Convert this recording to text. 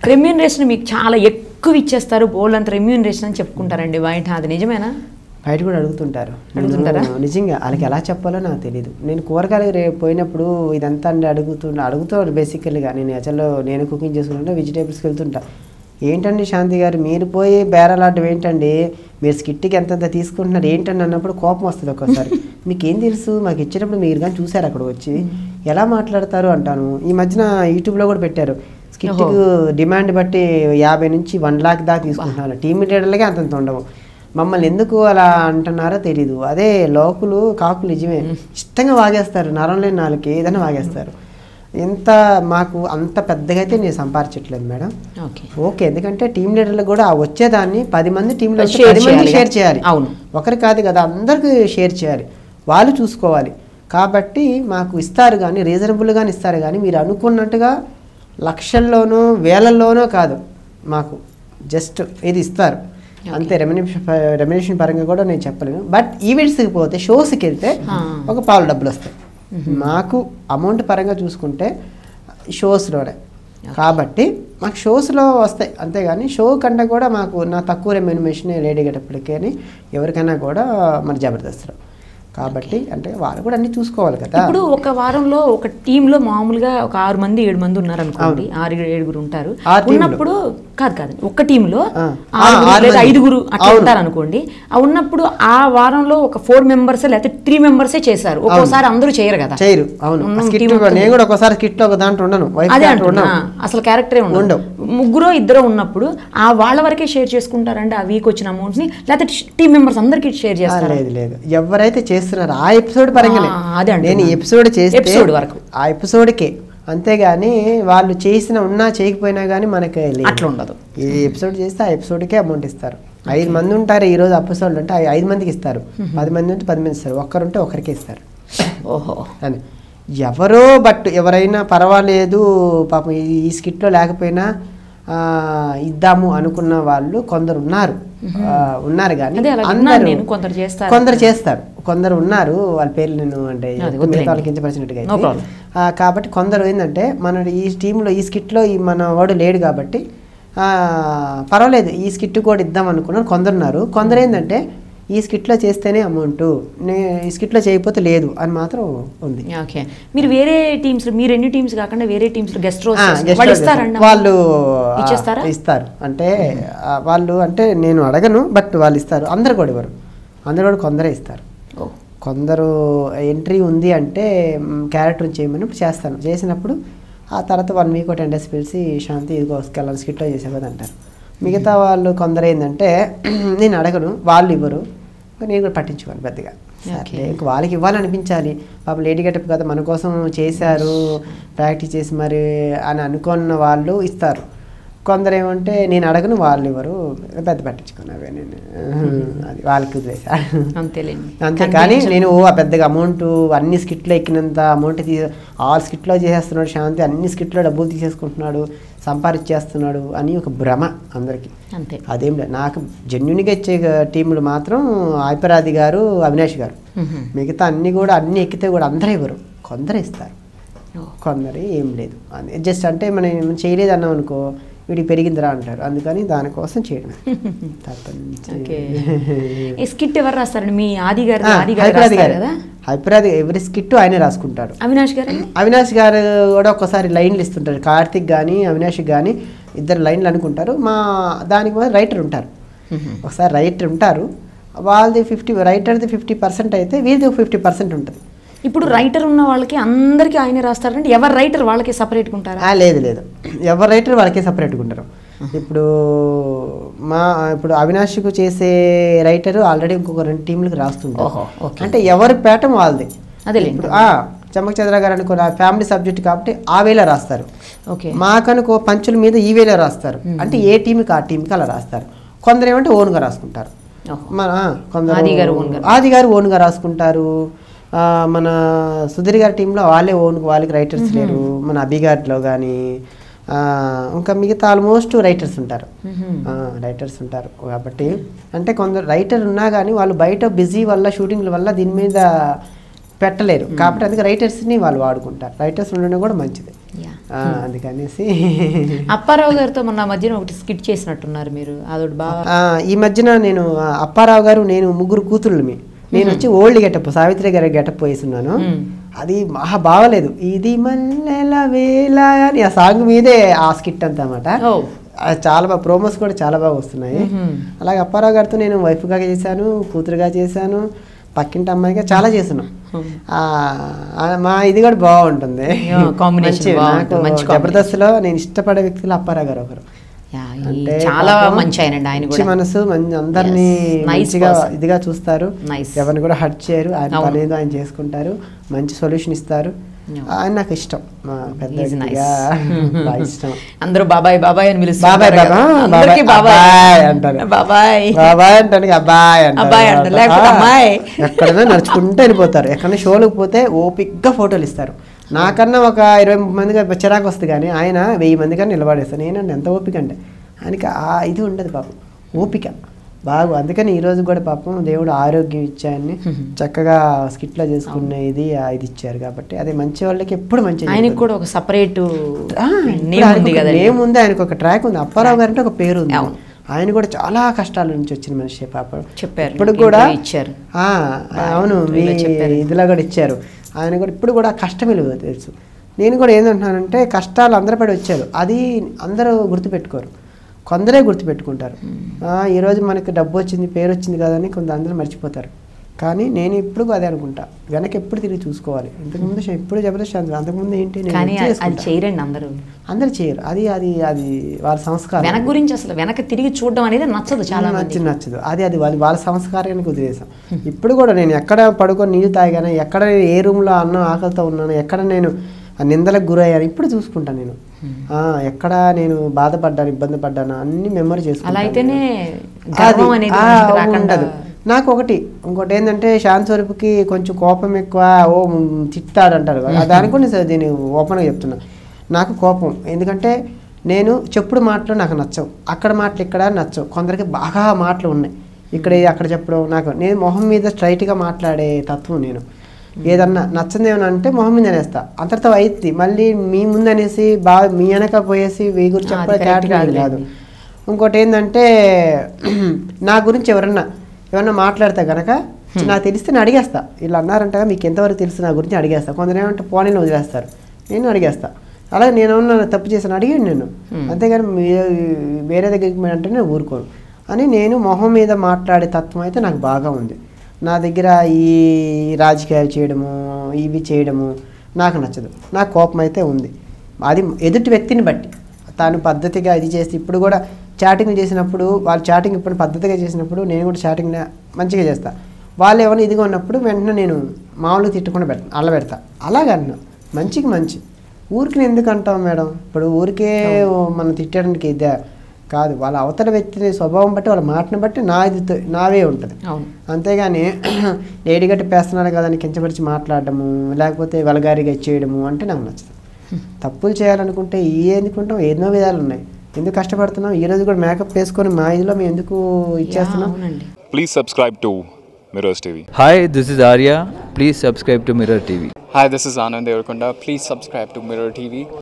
Remuneration మీకు చాలా ఎక్కువ ఇచ్చేస్తారు, బోల్డ్ అంత రెమ్యూనరేషన్ అని చెప్పుకుంటారండి బయట, అది నిజమేనా? బయట కూడా అడుగుతుంటారా? నిజంగా వాళ్ళకి ఎలా చెప్పాలో నాకు తెలియదు. నేను కూరగాయలు పోయినప్పుడు ఇదంతా అడుగుతాడు బేసికల్గా. నేను అసలు నేను కుకింగ్ చేసుకుంటా, వెజిటేబుల్స్కి వెళ్తుంటా. ఏంటండి శాంతి గారు మీరు పోయి బేరాలాడటం ఏంటండి, మీరు స్కిట్కి ఎంతంత తీసుకుంటున్నారు ఏంటండి అన్నప్పుడు కోపం వస్తుంది ఒక్కోసారి. మీకేం తెలుసు, మాకు ఇచ్చేటప్పుడు మీరు కానీ చూసారు అక్కడ వచ్చి ఎలా మాట్లాడతారు అంటాను. ఈ మధ్యన యూట్యూబ్లో కూడా పెట్టారు, స్కిట్కి డిమాండ్ బట్టి 50 నుంచి 1 lakh దాకా తీసుకుంటున్నారు, టీమ్ లీడర్లకే అంతంత ఉండవు. మమ్మల్ని ఎందుకు అలా అంటున్నారో తెలీదు. అదే లోకులు కాకులు నిజమే ఇష్టంగా వాగేస్తారు, నరం లేని నాలుగు ఏదైనా వాగేస్తారు. ఎంత మాకు అంత పెద్దగా అయితే నేను సంపాదించట్లేదు మేడం. ఓకే, ఎందుకంటే టీమ్ లీడర్లకు కూడా వచ్చేదాన్ని 10 మంది టీంలో 10 మంది షేర్ చేయాలి. అవును, ఒకరి కాదు కదా, అందరికీ షేర్ చేయాలి, వాళ్ళు చూసుకోవాలి. కాబట్టి మాకు ఇస్తారు కానీ రీజనబుల్గానే ఇస్తారు కానీ మీరు అనుకున్నట్టుగా లక్షల్లోనో వేలల్లోనో కాదు, మాకు జస్ట్ ఇది ఇస్తారు అంతే. రెమ్యునరేషన్ పరంగా కూడా నేను చెప్పలేను. బట్ ఈవెంట్స్కి పోతే షోస్కి వెళ్తే ఒక పాలు డబ్బులు వస్తాయి మాకు. అమౌంట్ పరంగా చూసుకుంటే షోస్లోనే కాబట్టి మాకు షోస్లో వస్తాయి అంతేగాని షో కంటే కూడా మాకు నా తక్కువ రెమ్యునరేషన్ లేడీ గెటప్పటికీ ఎవరికైనా కూడా మన జబర్దస్త్లో. కాబట్టి అంటే వాళ్ళు కూడా అన్ని చూసుకోవాలి కదా. ఇప్పుడు ఒక వారంలో ఒక టీంలో మామూలుగా ఒక 6 మంది 7 మంది ఉన్నారు అనుకోండి, 6-7 ఉంటారు ఉన్నప్పుడు, కాదు ఒక టీంలో 5 అట్లా ఉంటారు అనుకోండి. ఉన్నప్పుడు ఆ వారంలో ఒక 4 మెంబర్స్ లేకపోతే 3 మెంబర్సే చేశారు, ఒక్కోసారి అందరూ చేయరు కదా. చేయరు. అవును, నేను కూడా ఒకసారి స్కిట్ లో ఒక దాంట్లో ఉండను, అదే అంటున్నా, అసలు క్యారెక్టరే ఉండవు. 3-2 ఉన్నప్పుడు ఆ వాళ్ళ వరకే షేర్ చేసుకుంటారండి ఆ వీక్ వచ్చిన అమౌంట్ ని, లేకపోతే టీం మెంబర్స్ అందరికి షేర్ చేస్తారు? లేదు, ఎవరైతే ఆ ఎపిసోడ్ పరంగానే నేను ఎపిసోడ్ చేస్తే ఎపిసోడ్ వరకు ఆ ఎపిసోడ్కే, అంతేగాని వాళ్ళు చేసిన ఉన్నా చేయకపోయినా కానీ మనకి అట్లా ఉండదు. ఏ ఎపిసోడ్ చేస్తే ఆ ఎపిసోడ్కే అమౌంట్ ఇస్తారు. 5 మంది ఉంటారు ఈ రోజు ఎపిసోడ్లు అంటే 5 మందికి ఇస్తారు, 10 మంది ఉంటే 10 మంది ఇస్తారు, ఒక్కరుంటే ఒకరికే ఇస్తారు. ఓహో అని ఎవరో బట్ ఎవరైనా పర్వాలేదు పాపం ఈ స్కిట్లో లేకపోయినా ఇద్దాము అనుకున్న వాళ్ళు కొందరు ఉన్నారు కానీ కొందరు చేస్తారు, కొందరు ఉన్నారు. వాళ్ళ పేర్లు నేను అంటే వాళ్ళకి కించపరిచినట్టుగా అయితే. కాబట్టి కొందరు ఏంటంటే మన ఈ టీంలో ఈ స్కిట్లో మన వాడు లేడు కాబట్టి పర్వాలేదు ఈ స్కిట్ కూడా ఇద్దాం అనుకున్నారు కొందరున్నారు. కొందరు ఏంటంటే ఈ స్కిట్లో చేస్తేనే అమౌంట్, ఈ స్కిట్లో చేయకపోతే లేదు అని మాత్రం ఉంది. ఓకే, మీరు వేరే టీమ్స్, మీరు ఎన్ని టీమ్స్ కాకుండా వేరే టీమ్స్ గెస్ట్ వాళ్ళు ఇస్తారు. అంటే వాళ్ళు అంటే నేను అడగను బట్ వాళ్ళు ఇస్తారు. అందరు కూడా ఇవ్వరు, అందరు కూడా కొందరే ఇస్తారు. కొందరు ఎంట్రీ ఉంది అంటే క్యారెక్టర్ చేయమని చేస్తాను, చేసినప్పుడు ఆ తర్వాత 1 week 10 days పిలిచి శాంతి ఇదిగో వెళ్ళాలి స్కిట్లో చేసేది అంటారు. మిగతా వాళ్ళు కొందరు ఏంటంటే నేను అడగను, వాళ్ళు ఇవ్వరు, నేను కూడా పట్టించుకోను పెద్దగా. ఇంక వాళ్ళకి ఇవ్వాలనిపించాలి, పాపం లేడీ గెటప్ కదా మన కోసం చేశారు ప్రాక్టీస్ చేసి మరి అని అనుకున్న వాళ్ళు ఇస్తారు. కొందరు ఏమంటే నేను అడగను, వాళ్ళు ఇవ్వరు, పెద్ద పట్టించుకోను అవే. నేను అది వాళ్ళకి వదిలేసా అంతే. కానీ నేను పెద్దగా అమౌంట్ అన్ని స్కిట్లో ఎక్కినంత అమౌంట్ ఆల్ స్కిట్లో చేసేస్తున్నాడు శాంతి, అన్ని స్కిట్లో డబ్బులు తీసేసుకుంటున్నాడు, సంపాదించేస్తున్నాడు అని ఒక భ్రమ అందరికీ. అంతే, అదేం లేదు. నాకు జెన్యున్గా ఇచ్చే టీములు మాత్రం ఐపరాది గారు, అవినాష్ గారు. మిగతా అన్ని కూడా అన్ని ఎక్కితే కూడా అందరూ ఇవ్వరు, కొందరు ఇస్తారు, కొందరు ఏం లేదు. జస్ట్ అంటే మనం చేయలేదు అన్నాం అనుకో వీడికి పెరిగిందిరా అంటారు, అందుకని దానికోసం చేయడం స్కిట్ ఎవరు రాస్తారండి? మీ ఆది గారు హైపరాది ఎవరి స్కిట్ ఆయనే రాసుకుంటాడు. అవినాష్ గారు కూడా ఒక్కసారి లైన్లు ఇస్తుంటారు, కార్తిక్ కానీ అవినాష్ కానీ 2 లైన్లు అనుకుంటారు. మా దానికి మాత్రం రైటర్ ఉంటారు, ఒకసారి రైటర్ ఉంటారు, వాళ్ళది 50 రైటర్ది 50% అయితే వీళ్ళది 50% ఉంటుంది. ఇప్పుడు రైటర్ ఉన్న వాళ్ళకి అందరికీ ఆయనే రాస్తారంటే ఎవరు రైటర్ వాళ్ళకి సపరేట్గా ఉంటారా? లేదు, ఎవరు రైటర్ వాళ్ళకే సపరేట్గా ఉంటారు. ఇప్పుడు ఇప్పుడు అవినాష్కు చేసే రైటర్ ఆల్రెడీ ఇంకొక 2 టీంలకు రాస్తుంటారు. అంటే ఎవరి పేటం వాళ్ళది. అదే ఇప్పుడు చమ్మక్ చంద్ర గారు అనుకో ఫ్యామిలీ సబ్జెక్ట్ కాబట్టి ఆ వేళ రాస్తారు, మాకనుకో పంచుల మీద ఈ వేళ రాస్తారు. అంటే ఏ టీంకి ఆ టీంకి అలా రాస్తారు. కొందరు ఏమంటే ఓన్గా రాసుకుంటారు, కొందరు ఆది గారు ఓన్గా రాసుకుంటారు. మన సుధీర్ గారి టీంలో వాళ్ళకి రైటర్స్ లేరు. మన అభి గారిలో కానీ ఇంకా మిగతా ఆల్మోస్ట్ రైటర్స్ ఉంటారు కాబట్టి అంటే కొందరు రైటర్ ఉన్నా కానీ వాళ్ళు బయట బిజీ వల్ల షూటింగ్ల వల్ల దీని మీద పెట్టలేరు కాబట్టి అందుకే రైటర్స్ని వాళ్ళు వాడుకుంటారు. రైటర్స్ ఉండడం కూడా మంచిది. అందుకనేసి అప్పారావు గారితో మొన్న మధ్యన ఒకటి స్కిట్ చేసినట్టున్నారు మీరు, అదొకటి బాగా. ఈ మధ్యన నేను అప్పారావు గారు నేను ముగ్గురు కూతుళ్ళమి, నేను వచ్చి ఓల్డ్ గెటప్ సావిత్రి గారి గెటప్ వేస్తున్నాను. అది మహా బాగలేదు. ఇది మల్లెల వేళ అని ఆ సాంగ్ మీదే ఆ స్కిట్ అంతా అన్నమాట. చాలా బాగా ప్రోమోస్ కూడా చాలా బాగా వస్తున్నాయి. అలాగే అప్పారావు గారితో నేను వైఫ్గా చేశాను, కూతురుగా చేశాను, పక్కింటి అమ్మాయిగా చాలా చేస్తున్నాం. మా ఇది కూడా బాగుంటుంది. జబర్దస్త్లో నేను ఇష్టపడే వ్యక్తులు అప్పారావు గారు ఒకరు. చాలా మంచి ఆయన మనసు, అందరినీ మంచిగా ఇదిగా చూస్తారు, ఎవరిని కూడా హర్ట్ చేయరు. ఆయన పనేదో ఆయన చేసుకుంటారు, మంచి సొల్యూషన్ ఇస్తారు. ఆయన నాకు ఇష్టం, అందరూ బాబాయ్ బాబాయ్ అని పిలుస్తారు. ఎక్కడైనా నడుచుకుంటూ వెళ్ళిపోతారు. ఎక్కడైనా షోలకు పోతే ఓపిక్గా ఫోటోలు ఇస్తారు. నాకన్నా ఒక 20-30 మందికి చిరాకు వస్తుంది, కానీ ఆయన 1000 మంది కన్నా నిలబడేస్తాను. నేనండి ఎంత ఓపిక అంటే ఆయనకి ఇది ఉండదు పాపం, ఓపిక బాగా. అందుకని ఈరోజు కూడా పాపం దేవుడు ఆరోగ్యం ఇచ్చాయని చక్కగా స్కిట్లో చేసుకునే ఇది ఇచ్చారు. కాబట్టి అదే మంచి వాళ్ళకి ఎప్పుడు మంచి. ఆయనకు కూడా ఒక సపరేట్ నేమ్ ఉంది, ఆయనకు ఒక ట్రాక్ ఉంది. అప్పారావు గారు అంటే ఒక పేరు ఉంది. ఆయన కూడా చాలా కష్టాల నుంచి వచ్చిన మనిషి పాపం. చెప్పారు ఇప్పుడు కూడా ఇచ్చారు. అవును, మీ ఇదిలా కూడా ఇచ్చారు. ఆయన కూడా ఇప్పుడు కూడా కష్టం విలువ తెలుసు. నేను కూడా ఏంటంటున్నానంటే కష్టాలు అందరూ పడి వచ్చారు, అది అందరూ గుర్తుపెట్టుకోరు, కొందరే గుర్తుపెట్టుకుంటారు. ఈరోజు మనకి డబ్బు వచ్చింది, పేరు వచ్చింది కదని అందరూ మర్చిపోతారు. కానీ నేను ఇప్పుడు అదే అనుకుంటా, వెనక ఎప్పుడు తిరిగి చూసుకోవాలి. ఇంతకుముందు ఎప్పుడు జబర్దస్త్, అంతకుముందు ఏంటి చేయరండి, అందరూ చేయరు. అది అది అది వాళ్ళ సంస్కారం. వెనక గురించి అసలు వెనక తిరిగి చూడడం అనేది నచ్చదు, చాలా నచ్చదు. అది వాళ్ళ సంస్కారానికి వదిలేసాం. ఇప్పుడు కూడా నేను ఎక్కడ పడుకొని నీళ్ళు తాగాను, ఎక్కడ ఏ రూమ్లో అన్నం ఆకలితో ఉన్నాను, ఎక్కడ నేను నిందలకు గురయ్యాను ఇప్పుడు చూసుకుంటాను. నేను ఎక్కడ నేను బాధపడ్డాను, ఇబ్బంది పడ్డాను అన్ని మెమరీ చేసుకుంటాను. ఉండదు నాకు. ఇంకోటి ఏంటంటే శాంతి స్వరూప్కి కొంచెం కోపం ఎక్కువ, తిట్టాడు అంటారు. దాని కూడా దీన్ని ఓపెన్గా చెప్తున్నా, నాకు కోపం. ఎందుకంటే నేను చెప్పుడు మాటలు నాకు నచ్చవు, అక్కడ మాటలు ఇక్కడ నచ్చవు. కొందరికి బాగా మాటలు ఉన్నాయి, ఇక్కడ అక్కడ చెప్పడం. నేను మొహం మీద స్ట్రైట్గా మాట్లాడే తత్వం. నేను ఏదన్నా నచ్చంది ఏమన్నా అంటే మొహం మీద అనేస్తా, అంతటితో అయితే మళ్ళీ మీ ముందు అనేసి బాగా మీ వెనక పోయేసి మీ గురించి చెప్పడం కాదు. ఇంకోటి ఏంటంటే నా గురించి ఎవరన్నా మాట్లాడితే కనుక నాకు తెలిస్తే నేను అడిగేస్తా. వీళ్ళు అన్నారంట మీకు ఎంతవరకు తెలుసు నా గురించి అడిగేస్తా. కొందరు ఏమంటే పోనీని వదిలేస్తారు, నేను అడిగేస్తా. అలాగే నేను ఏమన్నా తప్పు చేశాను అడిగాను నేను, అంతేగాని వేరే దగ్గరికి అంటే నేను ఊరుకోను అని. నేను మొహం మీద మాట్లాడే తత్వం అయితే నాకు బాగా ఉంది. నా దగ్గర ఈ రాజకీయాలు చేయడము, ఇవి చేయడము నాకు నచ్చదు. నాకు కోపం అయితే ఉంది, అది ఎదుటి వ్యక్తిని బట్టి. తాను పద్ధతిగా ఇది చేసి ఇప్పుడు కూడా చాటింగ్ చేసినప్పుడు, వాళ్ళు చాటింగ్ ఇప్పుడు పద్ధతిగా చేసినప్పుడు నేను కూడా చాటింగ్ మంచిగా చేస్తాను. వాళ్ళు ఏమైనా ఇదిగా ఉన్నప్పుడు వెంటనే నేను మామూలుగా తిట్టకుండా పెడతా. అలాగన్నా మంచికి మంచి. ఊరికి ఎందుకు అంటాం మేడం? ఇప్పుడు ఊరికే మనం తిట్టడానికి ఇదే కాదు, వాళ్ళ అవతల వ్యక్తి స్వభావం బట్టి, వాళ్ళ మాటను బట్టి నావే ఉంటుంది. అంతేగాని లేడీగట్టి పేస్తున్నాను కదా అని కించపరిచి మాట్లాడడము, లేకపోతే వల్గారిగా ఇచ్చేయడము అంటే నాకు నచ్చదు. తప్పులు చేయాలనుకుంటే ఎందుకుంటాం, ఎన్నో విధాలు ఉన్నాయి. ఎందుకు కష్టపడుతున్నాం? ఈ రోజు కూడా మేకప్ వేసుకొని మా ఇదిలో మేము ఎందుకు ఇచ్చేస్తున్నాం? Please subscribe to Mirrors TV. Hi, this is Arya. Please subscribe to Mirror TV. Hi, this is Anand Devarkonda. Please subscribe to Mirror TV.